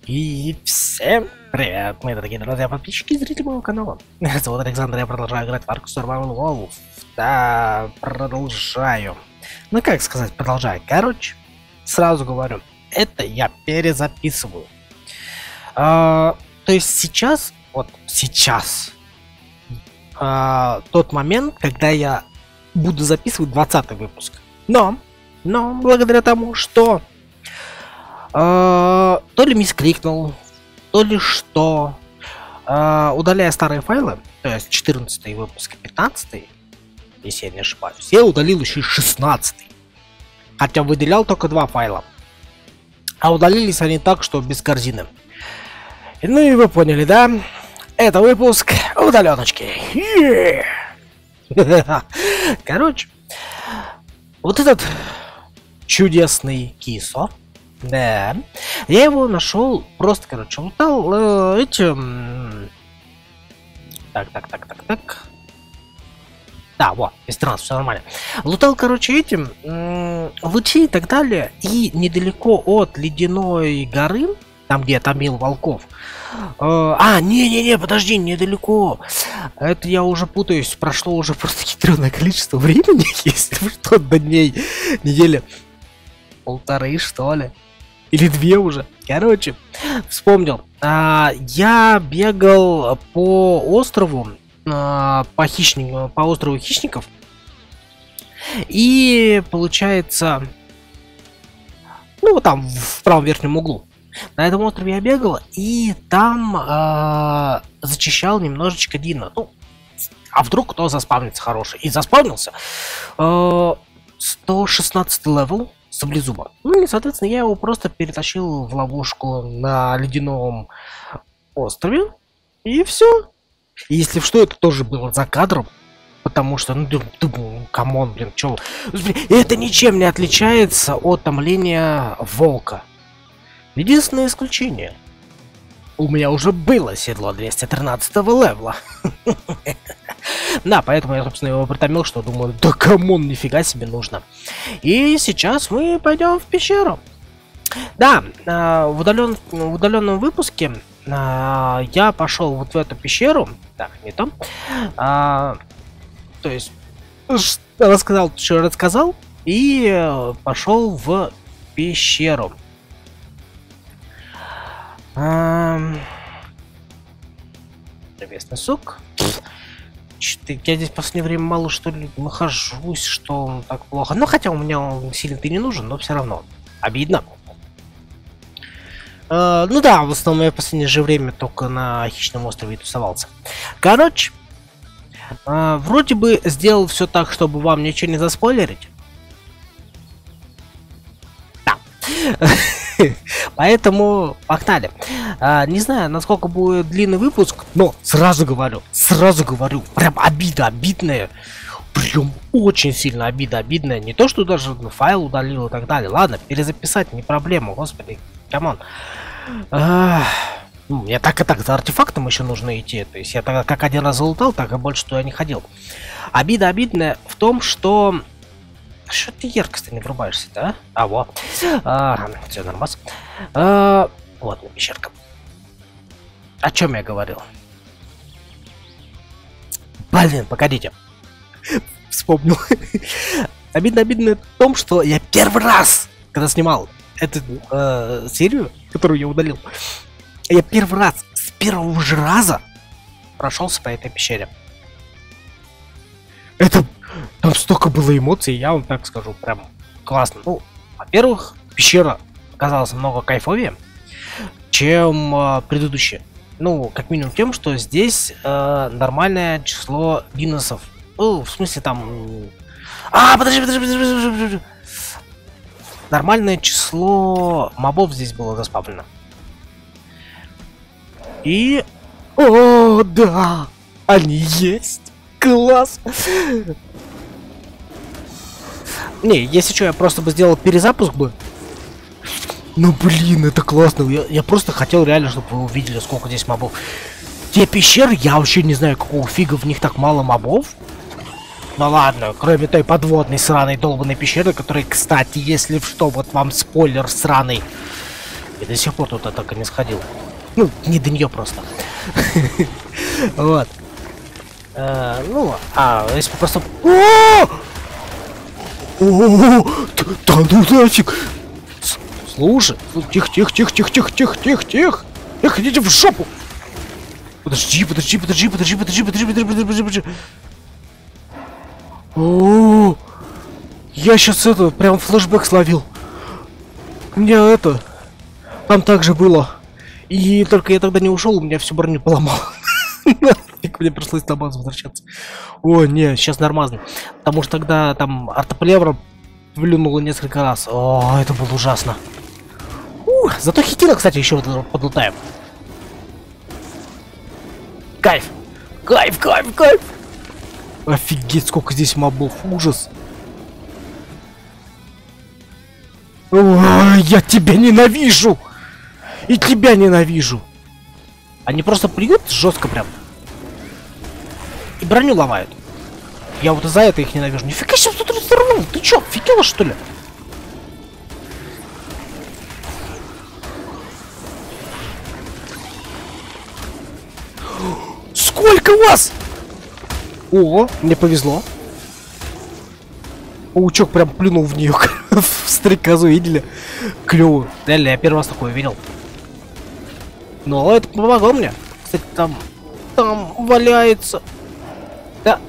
И всем привет, мои дорогие друзья, подписчики и зрители моего канала. Меня зовут Александр, я продолжаю играть в Ark Survival Wolf. Да, продолжаю. Ну как сказать, продолжаю. Короче, сразу говорю, это я перезаписываю. То есть сейчас, вот сейчас, тот момент, когда я буду записывать 20-й выпуск. Но благодаря тому, что то ли мискликнул, то ли что, удаляя старые файлы, то есть 14 выпуск, 15, если я не ошибаюсь, я удалил еще и 16, хотя выделял только 2 файла, а удалились они так, что без корзины. Ну и вы поняли, да? Это выпуск удаленочки. Короче, вот этот чудесный кисо. Да, я его нашел просто, короче, лутал этим. Так. Да, вот, без транса, все нормально. Лутал, короче, этим лучи и так далее. И недалеко от ледяной горы, там, где я томил волков. Не, подожди, недалеко. Это я уже путаюсь, прошло уже просто хитрое количество времени, если что, до дней, недели. 1,5, что ли? Или 2 уже. Короче, вспомнил. Я бегал по острову, по острову хищников. И получается, ну там в правом верхнем углу. На этом острове я бегал, и там зачищал немножечко Дина. Ну, а вдруг кто заспавнится хороший? И заспавнился. 116 левел. Саблезуба. Ну и, соответственно, я его просто перетащил в ловушку на ледяном острове. И все. Если что, это тоже было за кадром. Потому что, камон, блин, чё. Это ничем не отличается от томления волка. Единственное исключение. У меня уже было седло 213 левела. Да, поэтому я, собственно, его притомил, что думаю, да камон, нифига себе нужно. И сейчас мы пойдем в пещеру. Да, в удаленном выпуске я пошел вот в эту пещеру. Так, не то. То есть, рассказал и пошел в пещеру. Древесный сок. Я здесь в последнее время мало что ли нахожусь, что так плохо. Ну, хотя у меня он сильно-то не нужен, но все равно. Обидно. Ну да, в основном я в последнее же время только на хищном острове тусовался. Короче, вроде бы сделал все так, чтобы вам ничего не заспойлерить. Да. Поэтому погнали. Не знаю, насколько будет длинный выпуск, но сразу говорю, прям обидная. Прям очень сильно обидная. Не то, что даже файл удалил и так далее. Ладно, перезаписать не проблема, господи, камон. Мне так и так за артефактом еще нужно идти. То есть я тогда как один раз залутал, так и больше туда не ходил. Обидная в том, что... Что ты яркость не врубаешься, да? Вот. Все нормас. Вот, на пещерка. О чем я говорил? Блин, погодите. Вспомнил. Обидно в том, что я первый раз, когда снимал эту серию, которую я удалил, я первый раз, с первого же раза прошелся по этой пещере. Это... Там столько было эмоций, я вам так скажу, прям классно. Ну, во-первых, пещера оказалась намного кайфовее, чем предыдущая. Ну, как минимум тем, что здесь нормальное число диносов. Ну, в смысле там... Подожди. Нормальное число мобов здесь было заспавлено. И... О, да! Они есть! Класс! Не, если что, я просто бы сделал перезапуск бы. Ну блин, это классно. Я просто хотел реально, чтобы вы увидели, сколько здесь мобов. Те пещеры, я вообще не знаю, какого фига в них так мало мобов. Ну ладно, кроме той подводной сраной долбанной пещеры, которая, кстати, если что, вот вам спойлер сраный. И до сих пор тут атака не сходила. Ну, не до нее просто. Вот. Ну, если просто... Да ну нафиг! Слушай, тихо, идите в жопу! Подожди. О, я сейчас прям флешбэк словил. У меня там так же было. И только я тогда не ушел, у меня всю броню поломал. Мне пришлось на базу возвращаться. О, не, сейчас нормально. Потому что тогда там артоплевра плюнула несколько раз. О, это было ужасно. Зато хитина, кстати, еще подлутаем. Кайф! Офигеть, сколько здесь мобов. Ужас. Ой, я тебя ненавижу! И тебя ненавижу! Они просто плюют жестко прям. И броню ломают. Я вот из-за этого их ненавижу. Нифига себе, тут разорвал! Ты чё, офигела, что ли? Сколько вас? О, мне повезло. Паучок прям плюнул в нее. В стрекозу, видели? Клёво. Реально, я первый раз такое видел. Но это помогло мне. Кстати, там валяется. Да.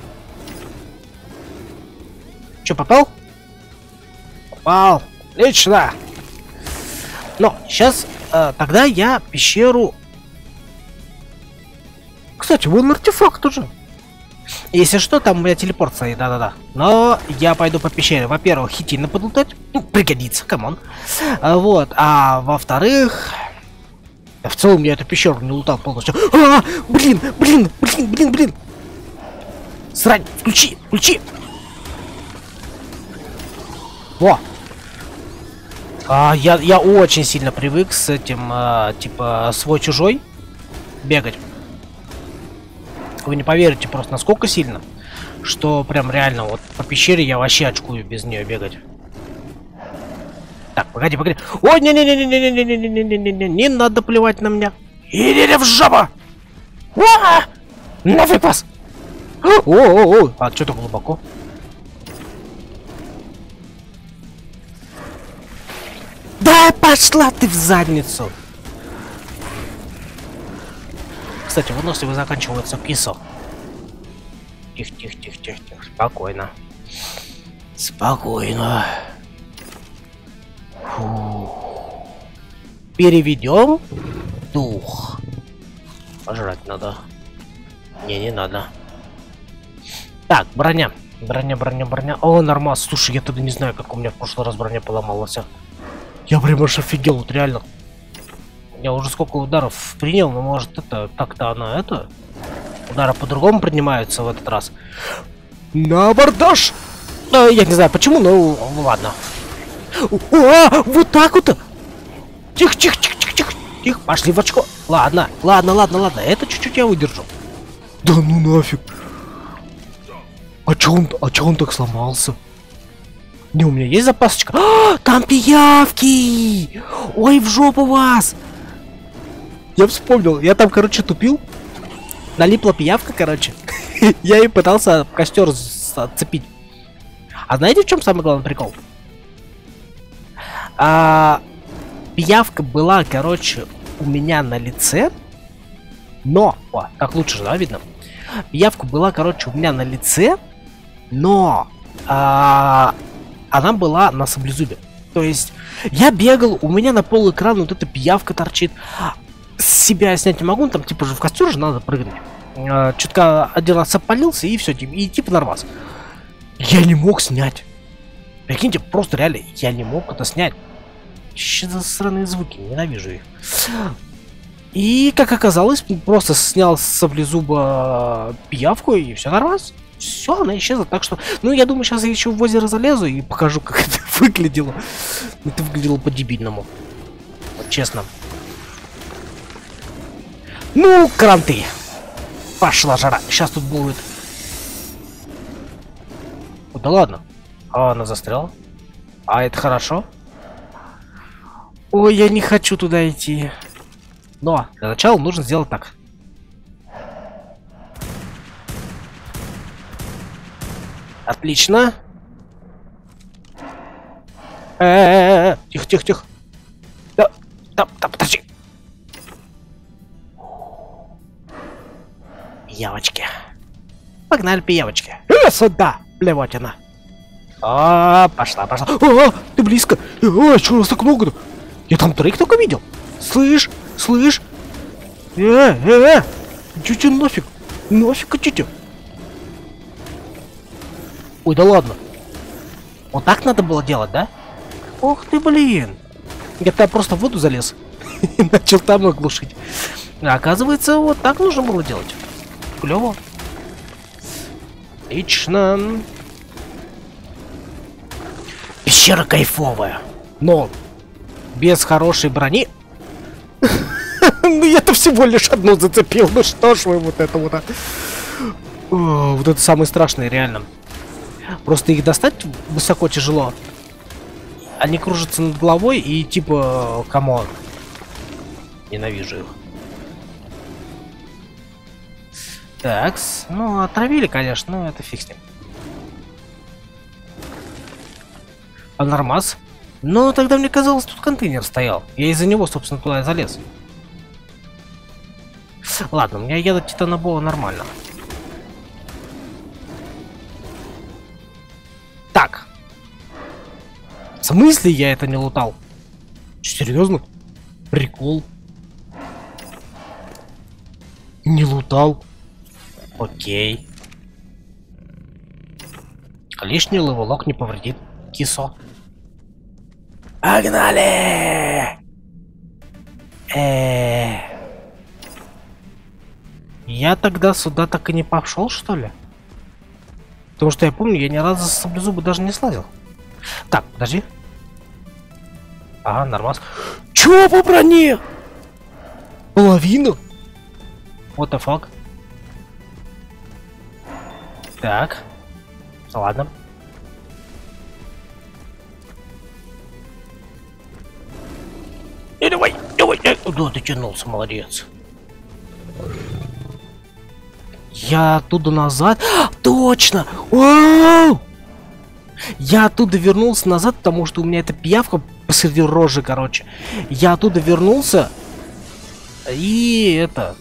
Чё, попал? Попал. Отлично. Но сейчас тогда я пещеру... Кстати, вон артефакт уже. Если что, там у меня телепорт стоит, да-да-да. Но я пойду по пещере. Во-первых, хитина подлутать. Ну, пригодится, камон. Вот. А во-вторых... В целом я эту пещеру не лутал полностью. Блин! Срань! Включи! Во! Я очень сильно привык с этим, типа, свой-чужой бегать. Вы не поверите просто, насколько сильно, что прям реально вот по пещере я вообще очкую без нее бегать. Так, погоди. Ой, не надо плевать на меня. Иди в жопу! Нафиг вас! О, а что так глубоко? Да пошла ты в задницу! Кстати, выносливый заканчивается кисо. Тихо. Спокойно. Фу. Переведем дух. Пожрать надо. Не надо. Так, броня. О, нормас. Слушай, я тогда не знаю, как у меня в прошлый раз броня поломалась. Я прям аж офигел, вот реально. Я уже сколько ударов принял, но может это как-то она удары по-другому принимаются в этот раз. На абордаж! Я не знаю почему, но ладно. Вот так вот! Тихо, пошли в очко. Ладно, это чуть-чуть я выдержу. Да ну нафиг. А чё он так сломался? Не, у меня есть запасочка. Там пиявки! Ой, в жопу вас! Я вспомнил, я там, короче, тупил. Налипла пиявка, короче. Я и пытался костер отцепить. А знаете, в чем самый главный прикол? Пиявка была, короче, у меня на лице. Но... О, как лучше, да, видно? Пиявка была, короче, у меня на лице. Но... она была на саблезубе. То есть, я бегал, у меня на пол экрана вот эта пиявка торчит. С себя снять не могу, там типа же в костер же надо прыгнуть. Чутка один раз опалился и все, и типа нормас. Я не мог снять. Прикиньте, просто реально, я не мог это снять. Что за сраные звуки, ненавижу их. И, как оказалось, просто снял с саблезуба пиявку и все нормально. Все, она исчезла, так что... Ну, я думаю, сейчас я еще в озеро залезу и покажу, как это выглядело. Это выглядело по-дебильному. Вот честно. Ну, кранты. Пошла жара. Сейчас тут будет... О, да ладно. А она застряла. А это хорошо. Ой, я не хочу туда идти. Но для начала нужно сделать так. Отлично. Тихо, тихо, тихо. Да, подожди. Пиявочки. Погнали, пиявочки. Сюда, блевотина. Пошла. Ты близко. Чё у нас так много-то? Я там троих только видел. Слышь. Чё нафиг? Нафиг хотите? Ой, да ладно. Вот так надо было делать, да? Ох ты, блин. Я просто в воду залез. И начал там оглушить. А оказывается, вот так нужно было делать. Клево. Отлично. Пещера кайфовая. Но без хорошей брони. Ну я-то всего лишь одну зацепил. Ну что ж вы вот это вот. Вот это самое страшное, реально. Просто их достать высоко тяжело. Они кружатся над головой и типа, камон. Ненавижу их. Такс, ну отравили, конечно, но это фиг с ним. А нормас? Но тогда мне казалось, тут контейнер стоял. Я из-за него, собственно, туда и залез. Ладно, у меня яда титанобола нормально. Так. В смысле я это не лутал? Че, серьезно? Прикол. Не лутал. Окей. Лишний левелок не повредит. Кисо. Погнали! Я тогда сюда так и не пошел, что ли? Потому что я помню, я ни разу с саблезуба даже не слазил. Так, подожди. Ага, нормас. Чё по броне? Половину? What the fuck? Так. Ладно. Давай. Да, ты тянулся, молодец. Я оттуда назад. Точно! Вау! Я оттуда вернулся назад, потому что у меня эта пиявка посреди рожи, короче. Я оттуда вернулся. И это...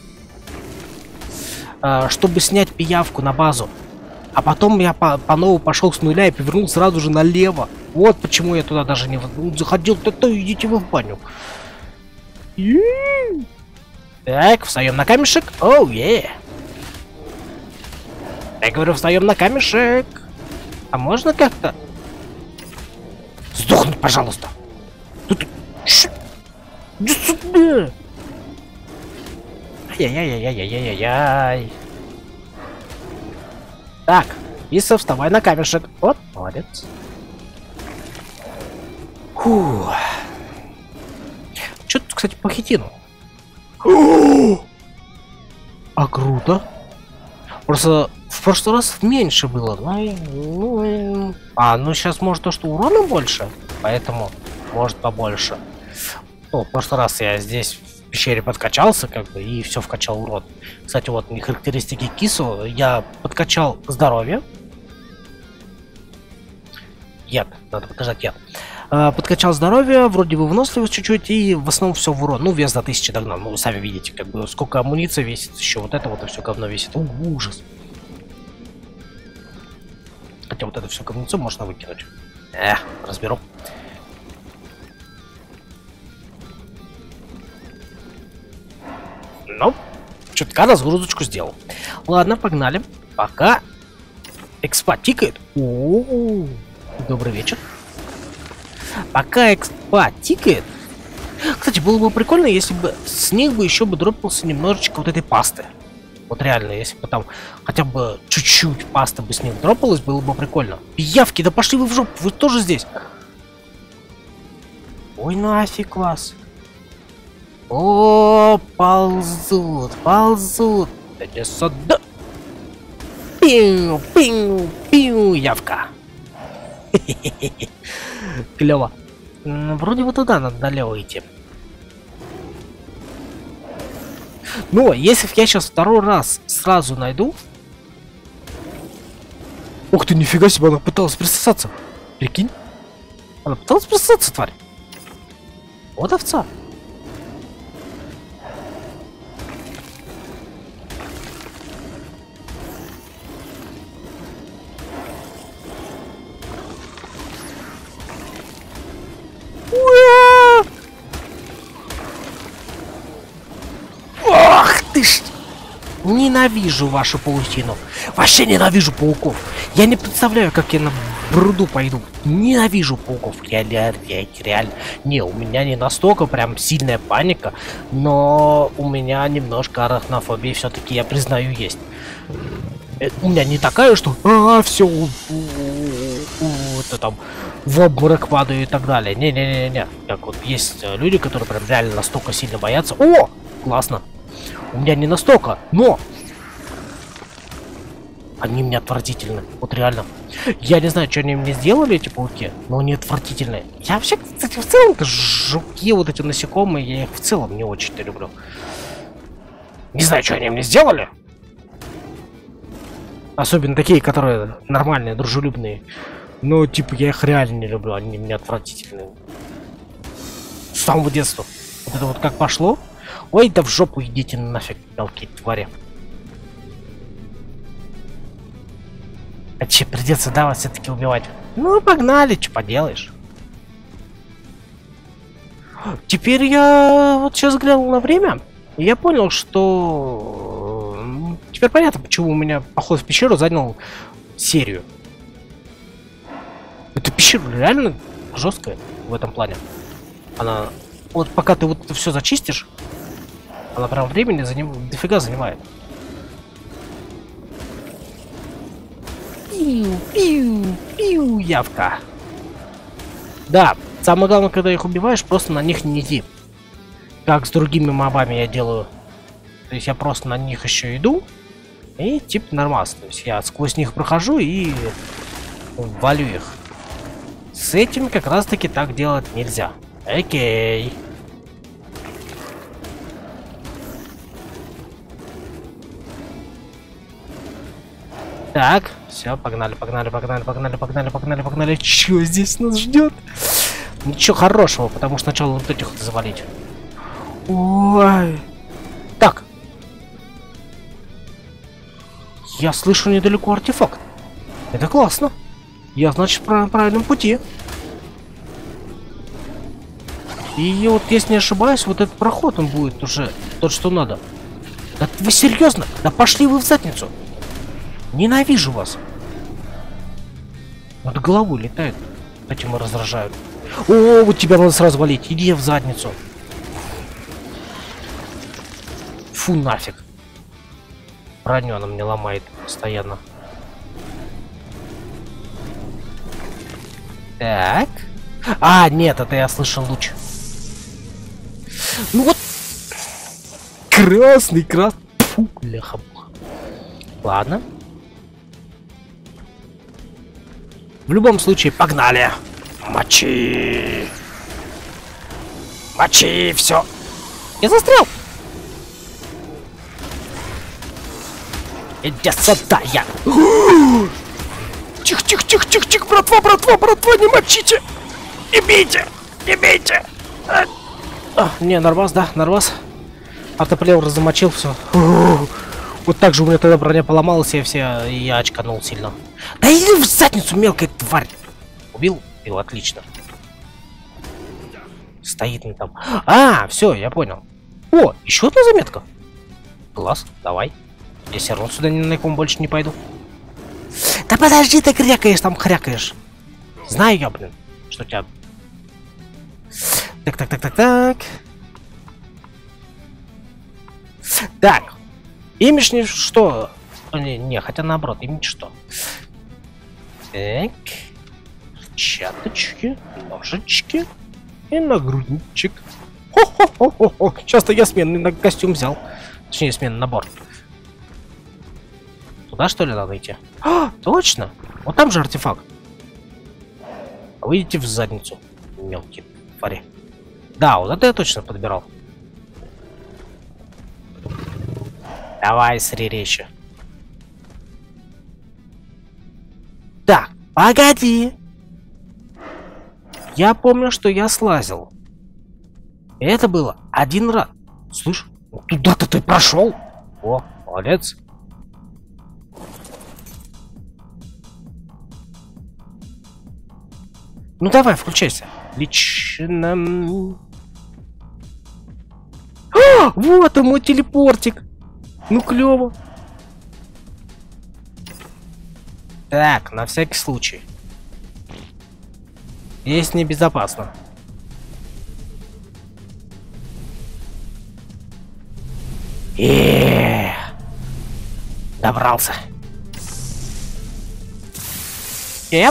чтобы снять пиявку на базу. А потом я по-новому пошел с нуля и повернул сразу же налево. Вот почему я туда даже не заходил. То идите вы в баню. Так, встаем на камешек. Оу, я говорю, встаем на камешек. А можно как-то сдохнуть, пожалуйста? Тут... Иди сюда! Ай-яй-яй-яй-яй-яй-яй. Так, Иса, вставай на камешек. Вот, молодец. Фух. Что тут, кстати, по хитину? А круто. Просто в прошлый раз меньше было. Ну, сейчас может то, что урона больше. Поэтому может побольше. Ну, в прошлый раз я здесь в пещере подкачался, как бы, и все вкачал урон. Кстати, вот не характеристики Кису. Я подкачал здоровье. Яд. Надо показать яд. Подкачал здоровье, вроде бы выносливость чуть-чуть, и в основном все в урон. Ну, вес до 1000 догнал. Ну, вы сами видите, как бы, сколько амуниции весит, еще вот это вот и все говно весит. Ужас. Хотя вот это все говнецо можно выкинуть. Разберу. Ну, чутка разгрузочку сделал. Ладно, погнали. Пока экспа тикает. Добрый вечер. Пока экспа тикает. Кстати, было бы прикольно, если бы с них бы еще бы дропнулся немножечко вот этой пасты. Вот реально, если бы там хотя бы чуть-чуть пасты бы с них дропалась, было бы прикольно. Пиявки, да пошли вы в жопу, вы тоже здесь. Ой, нафиг вас. О, ползут. Иди сюда. Пиу, явка. Клево. Вроде вот туда надо налево идти. Но если я сейчас второй раз сразу найду... Ух ты, нифига себе, она пыталась присосаться. Прикинь? Она пыталась присосаться, тварь. Вот овца. Ох ты ж! Ненавижу вашу паутину. Вообще ненавижу пауков. Я не представляю, как я на бруду пойду. Ненавижу пауков. Реально. Не, у меня не настолько прям сильная паника, но у меня немножко арахнофобии все-таки, я признаю, есть. У меня не такая, что все, это там в обморок падаю и так далее. Не. Как вот есть люди, которые прям реально настолько сильно боятся. О, классно. У меня не настолько, но они мне отвратительны. Вот реально. Я не знаю, что они мне сделали, эти пауки, но они отвратительные. Я вообще, кстати, в целом жуки, вот эти насекомые, я их в целом не очень-то люблю. Не знаю, что они мне сделали. Особенно такие, которые нормальные, дружелюбные. Но, типа, я их реально не люблю, они мне отвратительные. С самого детства. Вот это вот как пошло. Ой, да в жопу идите нафиг, мелкие твари. А че, придется, да, вас все-таки убивать? Ну, погнали, что поделаешь. Теперь я вот сейчас глянул на время, и я понял, что... Теперь понятно, почему у меня поход в пещеру занял серию. Эта пещера реально жесткая в этом плане. Она... Вот пока ты вот это все зачистишь, она прям времени дофига занимает. Пиу, явка. Да, самое главное, когда их убиваешь, просто на них не иди. Как с другими мобами я делаю. То есть я просто на них еще иду. И типа нормально. То есть я сквозь них прохожу и валю их. С этим как раз таки так делать нельзя. Окей. Так, все, погнали. Чё здесь нас ждет? Ничего хорошего, потому что сначала вот этих завалить. Ой. Так. Я слышу недалеко артефакт. Это классно. Я, значит, на правильном пути. И вот, если не ошибаюсь, вот этот проход, он будет уже тот, что надо. Да вы серьезно? Да пошли вы в задницу. Ненавижу вас. Над головой летает. Этим и раздражают. О, вот тебя надо сразу валить. Иди в задницу. Фу, нафиг. Броню она мне ломает постоянно. Так. А, нет, это я слышал луч. Ну вот. Красный. Фу, бляха-муха. Ладно. В любом случае, погнали. Мочи, все. Я застрял. Иди сюда, я. Тихо, братва, не мочите. Не бейте. Не, нормас, да, нормас. Автоплеер замочил все. Вот так же у меня тогда броня поломалась, и я очканул сильно. Да иди в задницу, мелкая тварь! Убил? Отлично. Стоит он там. А, все, я понял. О, еще одна заметка. Класс, давай. Я все равно сюда ни на ком больше не пойду. Да подожди, ты хрякаешь. Знаю я, блин, что у тебя... Так. Так. Имидж не что? Не, хотя наоборот, имидж что? Так. Перчаточки, ножички и нагрудничек. Хо-хо-хо-хо-хо. Сейчас-то я сменный костюм взял. Точнее, сменный набор. Туда, что ли, надо идти? А, точно! Вот там же артефакт. Выйдите в задницу, мелкие твари. Да, вот это я точно подбирал. Давай, сри речи. Так, погоди. Я помню, что я слазил. И это было один раз. Слышь, туда-то ты прошел. О, молодец. Ну давай, включайся. Лично. А, вот он мой телепортик. Ну клево. Так, на всякий случай. Здесь небезопасно. Добрался. Еп.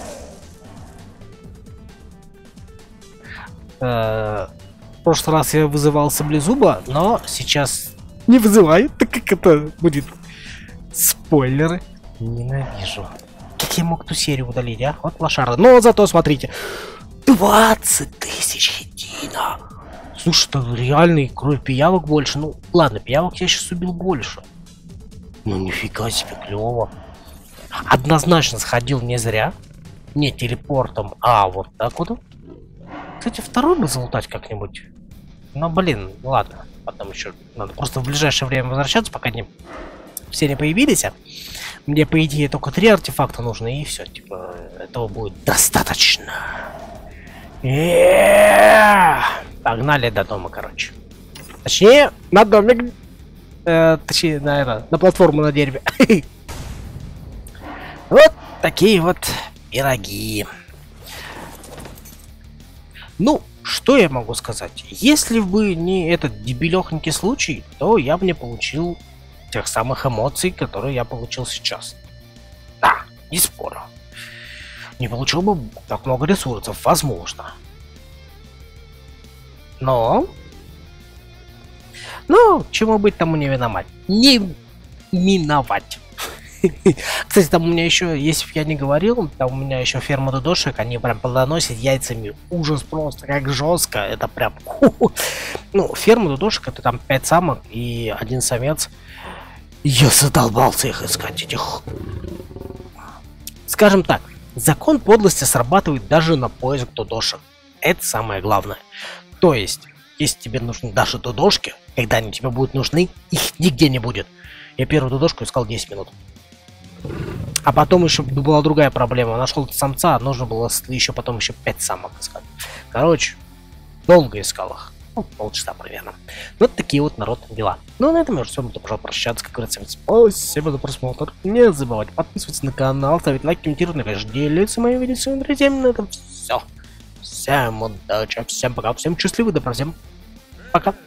В прошлый раз я вызывал саблезуба, но сейчас не вызываю, так как это будет спойлеры. Ненавижу. Как я мог ту серию удалить, а? Вот лошара. Но зато смотрите. 20 тысяч едино. Слушай, это реальный кровь пиявок больше. Ну, ладно, пиявок я сейчас убил больше. Ну, нифига себе, клево. Однозначно сходил не зря. Не телепортом, а вот так вот. Кстати, второй бы залутать как-нибудь. Но, блин, ладно. Потом еще надо просто в ближайшее время возвращаться, пока все не появились. Мне, по идее, только 3 артефакта нужно, и все. Типа, этого будет достаточно. Погнали до дома, короче. Точнее, на домик. Точнее, наверное, на платформу на дереве. Вот такие вот пироги. Ну, что я могу сказать? Если бы не этот дебилёхонький случай, то я бы не получил тех самых эмоций, которые я получил сейчас. Да, не спорю. Не получил бы так много ресурсов, возможно. Но... Ну, чему быть, тому не виноват. Не миновать. Кстати, там у меня еще, если бы я не говорил, там у меня еще ферма дудошек, они прям плодоносят яйцами. Ужас просто, как жестко. Это прям... Ну, ферма дудошек, это там 5 самок и 1 самец. Я задолбался их искать, этих... Скажем так, закон подлости срабатывает даже на поиск дудошек. Это самое главное. То есть, если тебе нужны даже дудошки, когда они тебе будут нужны, их нигде не будет. Я первую дудошку искал 10 минут. А потом еще была другая проблема. Нашел самца, нужно было еще потом еще 5 самок искать. Короче, долго искал их. Ну, полчаса примерно. Вот такие вот народные дела. Ну, на этом я уже с вами буду прощаться. Как говорится, спасибо за просмотр. Не забывайте подписываться на канал, ставить лайк, комментировать, конечно, делиться моими видео с своими друзьями. На этом все. Всем удачи, всем пока, всем счастливо, добра, всем пока.